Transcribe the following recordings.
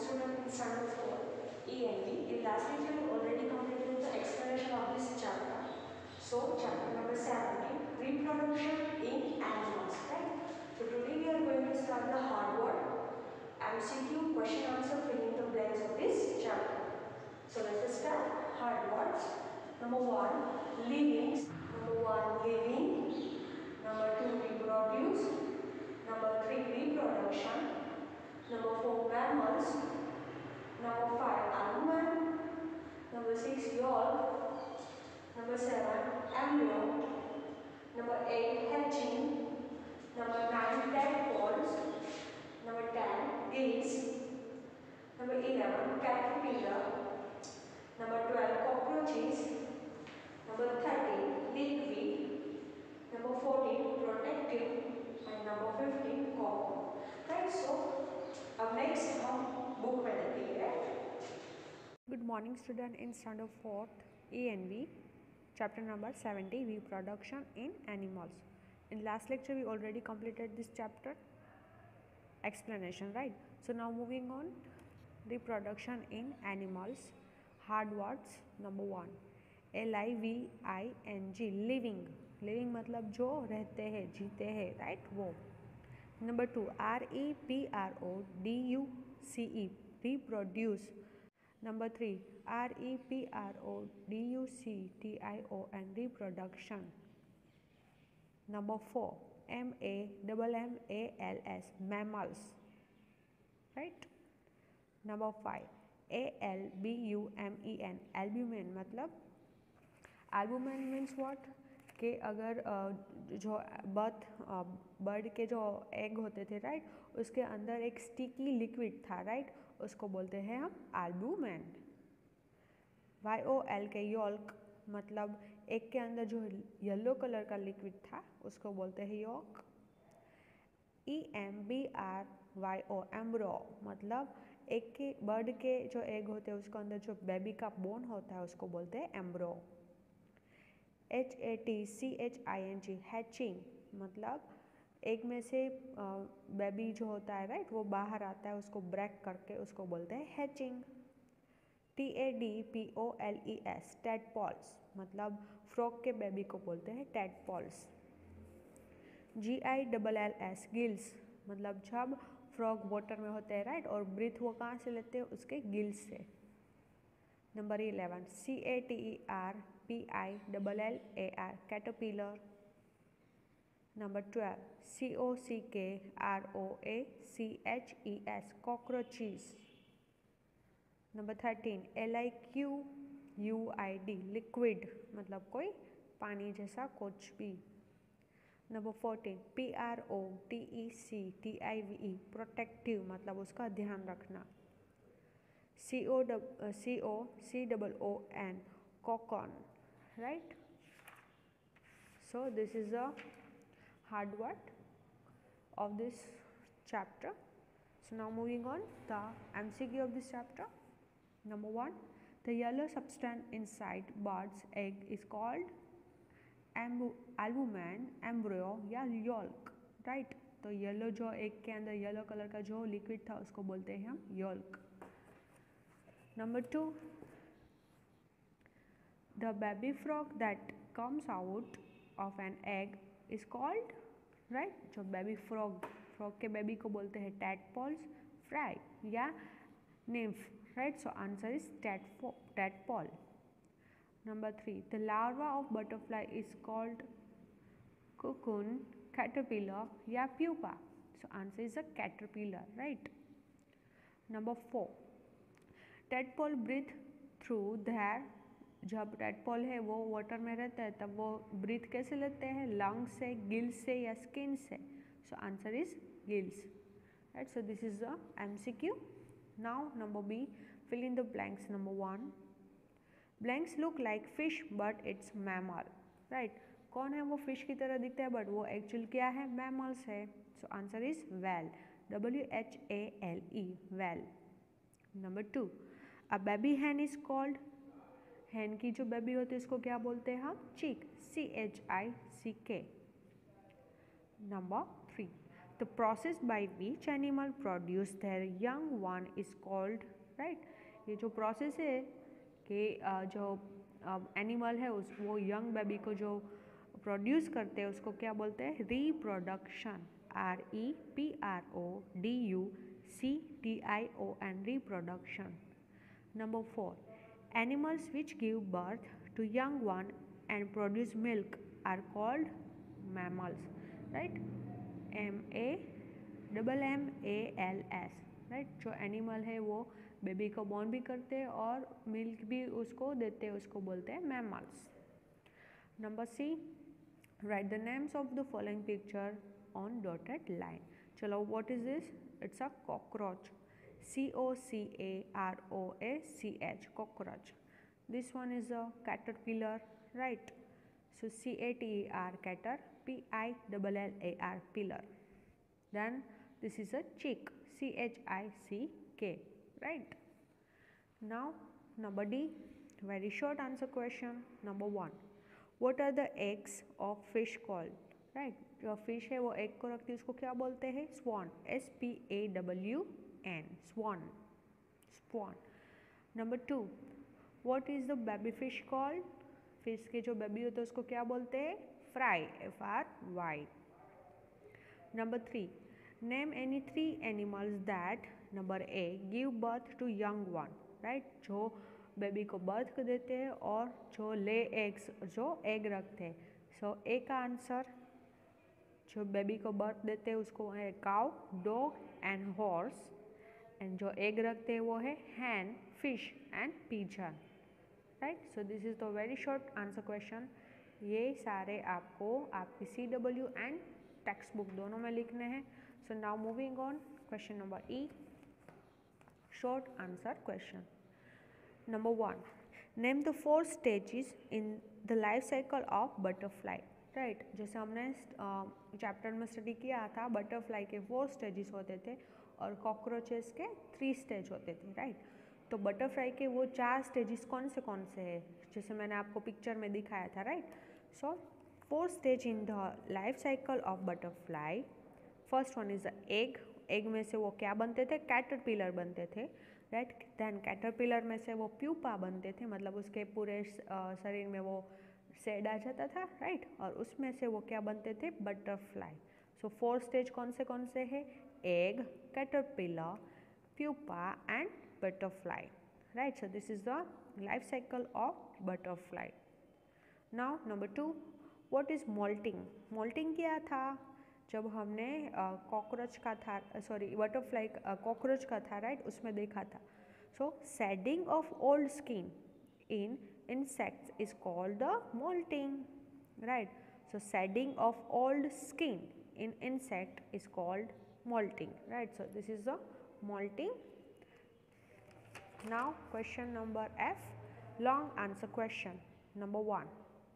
student in standard 4 ENV. In last lecture we already completed the explanation of this chapter. So chapter number 17, reproduction in animals, right? So today we are going to start the hard word MCQ question answer filling the blanks of this chapter. So let's start hard words. Number 1, living. Number 1, living. Number 2, reproduce. Number 3, reproduction. Number 4, mammals. Number 5, albumen. Number 6, yolk. Number 7, embryo. Number 8, hatching. Number 9, tadpoles. Number 10, gills. Number 11, caterpillar. Number 12, cockroaches. Number 13, liquid. Number 14, protective. And number 15, common. Right, so अब next हम book में देखेंगे. Good morning student in standard 4th ENV chapter number 70 reproduction in animals. In last lecture we already completed this chapter explanation, right? So now moving on, reproduction in animals. Hard words. Number 1, LIVING, living. Living मतलब जो रहते हैं, जीते हैं, right, वो. Number 2, REPRODUCE, reproduce. Number 3, REPRODUCTION, reproduction. Number 4, MAMMALS, mammals, right. Number 5, ALBUMEN, albumen मतलब albumen means what, कि अगर जो बर्ड के जो एग होते थे, राइट, उसके अंदर एक स्टिकी लिक्विड था, राइट, उसको बोलते हैं हम एल्ब्यूमेन. YOL के योल्क मतलब एग के अंदर जो येलो कलर का लिक्विड था उसको बोलते हैं योल्क. EMBRYO, एम्ब्रो मतलब एग के बर्ड के जो एग होते हैं उसके अंदर जो बेबी का बोन होता है उसको बोलते हैं एम्ब्रो. HATCHING, हैचिंग मतलब एग में से बेबी जो होता है, राइट, वो बाहर आता है, उसको ब्रेक करके उसको बोलते हैं हैचिंग. TADPOLES, टैडपॉल्स मतलब फ्रॉग के बेबी को बोलते हैं टैडपॉल्स. GILLS, गिल्स मतलब जब फ्रॉग वाटर में होते हैं, राइट, और ब्रीथ वो कहाँ से लेते हैं, उसके गिल्स से. Number 11, CATERPILLAR, caterpillar. Number 12, COCKROACHES, cockroaches. Number 13, LIQUID, liquid मतलब कोई पानी जैसा कुछ भी. Number 14, PROTECTIVE, protective मतलब उसका ध्यान रखना. COCCOON, cocoon, right. So this is the hard word of this chapter. So now moving on, the MCQ of this chapter. Number 1, the yellow substance inside bird's egg is called albumen, embryo या yolk, right. तो yellow जो egg के अंदर yellow colour का जो liquid था उसको बोलते हैं हम yolk. Number 2, the baby frog that comes out of an egg is called, right, जो baby frog के baby को बोलते हैं tadpoles, fry या nymph, right. So answer is tadpole. Number 3, the larva of butterfly is called cocoon, caterpillar या pupa. So answer is a caterpillar, right. Number 4, tadpole breathe through their, जब tadpole है वो water में रहता है तब वो ब्रीथ कैसे लेते हैं, लंग से, गिल्स से या स्किन से. So answer is gills, right. So this is the MCQ. Now number B, fill in the blanks. Number 1, blanks look like fish but it's mammal, right. कौन है वो फिश की तरह दिखता है बट वो एक्चुअल क्या है, मैमल्स है. So answer is whale, WHALE, whale. Number 2, a baby hen is called, hen की जो बेबी होती है उसको क्या बोलते हैं हम, चिक, CHICK. Number 3, the process by which animal produce their young one is called, right, ये जो प्रोसेस है कि जो एनिमल है उस वो यंग बेबी को जो प्रोड्यूस करते हैं उसको क्या बोलते हैं, reproduction, REPRODUCTION, reproduction. Number 4, animals which give birth to young one and produce milk are called mammals, right, MAMMALS, right, जो एनिमल है वो बेबी को बॉर्न भी करते हैं और मिल्क भी उसको देते हैं, उसको बोलते हैं mammals. Number C, write the names of the following picture on dotted line. चलो, what is this, it's a cockroach, COCAROACH, cockroach. This one is a caterpillar, right, so CATER, cater, PILLAR, pillar. Then this is a chick, CHICK, right. Now number D, very short answer question. Number 1, what are the eggs of fish called, right, जो fish है वो egg को रखती है उसको क्या बोलते हैं, स्वान, SPAWN, swan, swan. Number 2, what is the baby fish called, fish के जो बेबी होते हैं उसको क्या बोलते हैं, fry, FRY. Number 3, name any 3 animals that, number A, give birth to young one, right, जो बेबी को बर्थ कर देते हैं और जो ले एग्स, जो एग रखते हैं. सो ए का आंसर, जो बेबी को बर्थ देते हैं उसको है cow, dog and horse, and जो एग रखते हैं वो है hen, fish and pigeon, right. So this is the very short answer question. ये सारे आपको आपकी CW एंड टेक्स्ट बुक दोनों में लिखने हैं. So now moving on, question number E, short answer question. Number 1, name the 4 stages in the life cycle of butterfly, right. जैसे हमने चैप्टर में स्टडी किया था, बटरफ्लाई के 4 स्टेजेस होते थे और कॉकरोचेस के 3 स्टेज होते थे, राइट. तो बटरफ्लाई के वो 4 स्टेजेस कौन से हैं, जैसे मैंने आपको पिक्चर में दिखाया था, right. So 4 stage in the life cycle of butterfly. First one is the egg. Egg में से वो क्या बनते थे, कैटरपिलर बनते थे, राइट. देन कैटरपिलर में से वो प्यूपा बनते थे, मतलब उसके पूरे शरीर में वो सेड आ जाता था, राइट. और उसमें से वो क्या बनते थे, बटरफ्लाई. सो 4 स्टेज कौन से है, egg, caterpillar, pupa and butterfly, right. So this is the life cycle of butterfly. Now number 2, what is moulting. Moulting क्या था, जब हमने कॉकरोच का था, सॉरी बटरफ्लाई कॉकरोच का था, राइट, उसमें देखा था. So shedding of old skin in insects is called the molting, right. So shedding of old skin in insect is called molting, right. So this is the molting. Now question number F, long answer question. Number 1,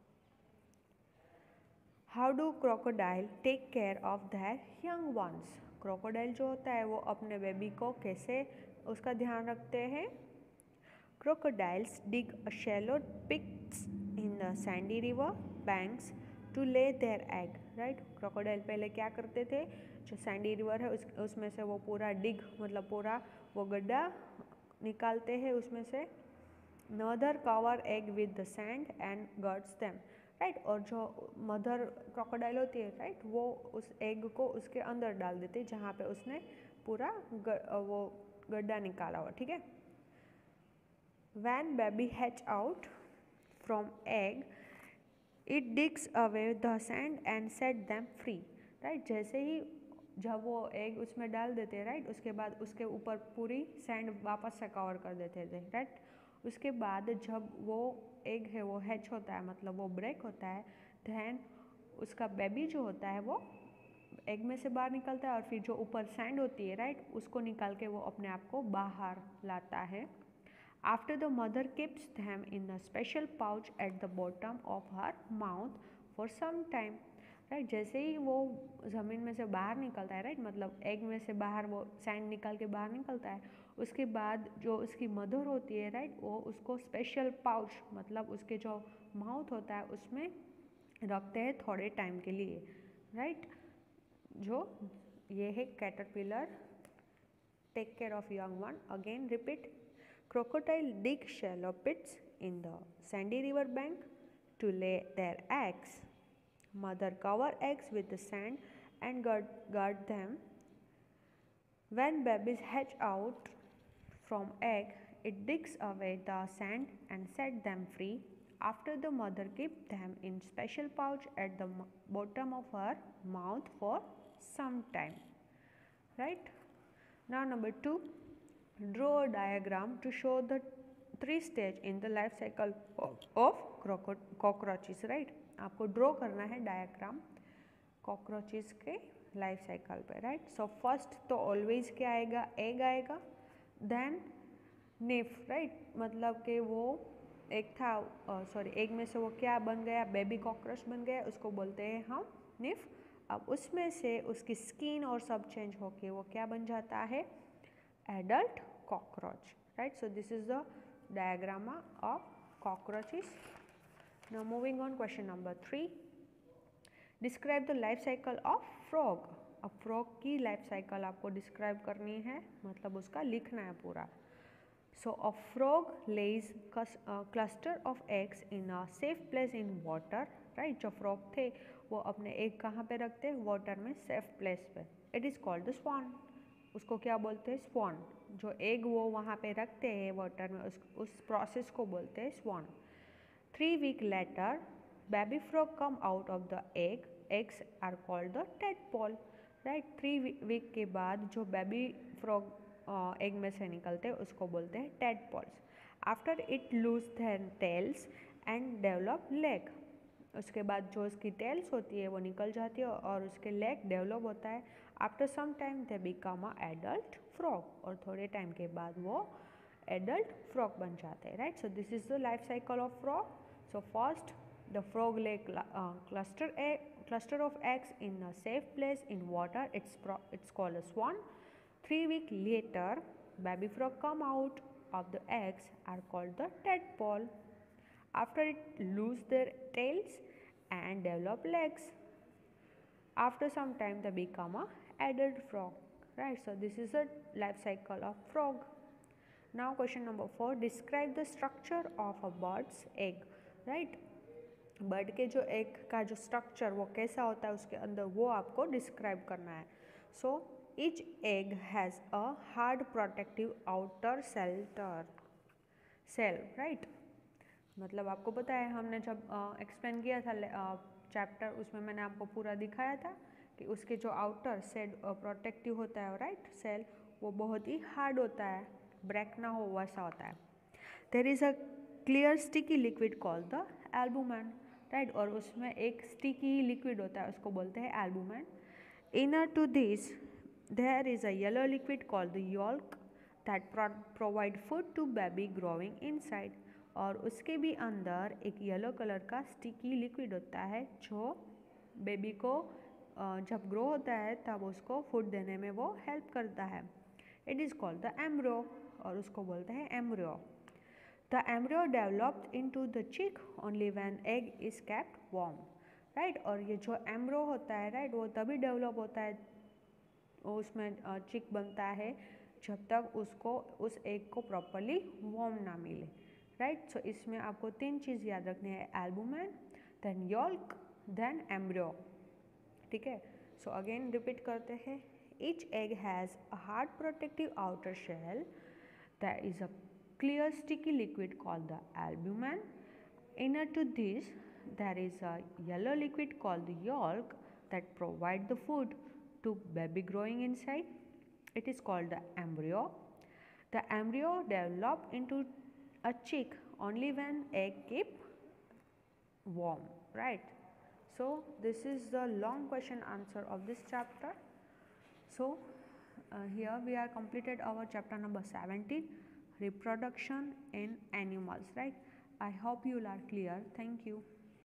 how do crocodile take care of their young ones. crocodile जो होता है वो अपने baby को कैसे उसका ध्यान रखते हैं. Crocodiles dig a shallow pits in the sandy river banks to lay their egg, right. Crocodile पहले क्या करते थे, जो सैंडी रिवर है उसमें से वो पूरा डिग, मतलब पूरा वो गड्ढा निकालते हैं उसमें से. Mother cover egg with the sand and guards them, right. और जो मदर क्रोकोडाइल होती है, राइट, वो उस एग को उसके अंदर डाल देती है जहाँ पे उसने पूरा वो गड्ढा निकाला हुआ, ठीक है. When baby hatch out from egg, it digs away the sand and set them free, right. जैसे ही जब वो एग उसमें डाल देते हैं, राइट, उसके बाद उसके ऊपर पूरी सैंड वापस से कवर कर देते थे, राइट. उसके बाद जब वो एग है वो हैच होता है, मतलब वो ब्रेक होता है, दैन उसका बेबी जो होता है वो एग में से बाहर निकलता है और फिर जो ऊपर सैंड होती है, राइट, उसको निकाल के वो अपने आप को बाहर लाता है. After the mother keeps them in a special pouch at the bottom of her mouth for some time, right. जैसे ही वो ज़मीन में से बाहर निकलता है, राइट, मतलब एग में से बाहर वो सैंड निकाल के बाहर निकलता है, उसके बाद जो उसकी मदर होती है, राइट, वो उसको स्पेशल पाउच, मतलब उसके जो माउथ होता है उसमें रखते हैं थोड़े टाइम के लिए, राइट. जो ये है caterpillar, take care of young one. Again repeat, crocodile dig shallow pits in the sandy river bank to lay their eggs. Mother cover eggs with the sand and guard them. When babies hatch out from egg, it digs away the sand and set them free. After the mother keeps them in special pouch at the bottom of her mouth for some time. Right? Now number 2, draw a diagram to show the 3 stage in the life cycle of cockroaches. Right? आपको draw करना है diagram cockroaches के life cycle पे. Right? So first तो always क्या आएगा, egg आएगा, then nif. Right? मतलब कि वो एक था, सॉरी, एग में से वो क्या बन गया, बेबी कॉकरोच बन गया, उसको बोलते हैं हम निफ. अब उसमें से उसकी स्किन और सब चेंज होके वो क्या बन जाता है, adult cockroach. Right? So this is the diagram of cockroaches. Now moving on, question number 3. Describe the life cycle of frog. अब frog की life cycle आपको describe करनी है, मतलब उसका लिखना है पूरा. So a frog lays cluster of eggs in a safe place in water. Right? जो frog थे वो अपने egg कहाँ पे रखते हैं, water में safe place पे. It is called the swan. उसको क्या बोलते हैं, swan. जो egg वो वहाँ पे रखते हैं water में, उस process को बोलते हैं swan. 3 weeks later, baby frog come out of the egg. Eggs are called the tadpole. Right? 3 week के बाद जो baby frog egg में से निकलते हैं उसको बोलते हैं tadpoles. After it lose their tails and develop leg. उसके बाद जो उसकी tails होती है वो निकल जाती है और उसके leg develop होता है. After some time they become a adult frog. और थोड़े time के बाद वो adult frog बन जाते हैं. Right? So this is the life cycle of frog. So first, the frog lay cluster of eggs in a safe place in water. It's called a swan. 3 weeks later, baby frog come out of the eggs are called the tadpole. After it lose their tails and develop legs. After some time, they become a adult frog. Right? So this is the life cycle of frog. Now question number 4. Describe the structure of a bird's egg. Right? Bird के जो egg का जो structure वो कैसा होता है उसके अंदर वो आपको डिस्क्राइब करना है. So each egg has a hard protective outer shell. Right? मतलब आपको पता है हमने जब एक्सप्लेन किया था चैप्टर, उसमें मैंने आपको पूरा दिखाया था कि उसके जो आउटर सेल प्रोटेक्टिव होता है, राइट, सेल, वो बहुत ही हार्ड होता है, ब्रेक ना हो वैसा होता है. There is a clear sticky liquid called the albumen. Right? और उसमें एक स्टिकी लिक्विड होता है उसको बोलते हैं albumen. Inner to this there is a yellow liquid called the yolk that provide food to baby growing inside. और उसके भी अंदर एक येलो कलर का स्टिकी लिक्विड होता है जो बेबी को जब ग्रो होता है तब उसको फूड देने में वो हेल्प करता है. It is called the embryo और उसको बोलते हैं embryo. The embryo developed into the chick only when egg is kept warm. Right? और ये जो embryo होता है, right, वो तभी develop होता है, उसमें चिक बनता है जब तक उसको उस egg को properly warm ना मिले. Right? So इसमें आपको 3 चीज़ याद रखनी है, albumen, then yolk, then embryo. ठीक है? So again repeat करते हैं. Each egg has a hard protective outer shell. There is a clear sticky liquid called the albumen. Inner to this there is a yellow liquid called the yolk that provide the food to baby growing inside. It is called the embryo. The embryo develop into a chick only when egg keep warm. Right? So this is the long question answer of this chapter. So here we are completed our chapter number 17, reproduction in animals. Right? I hope you are clear. Thank you.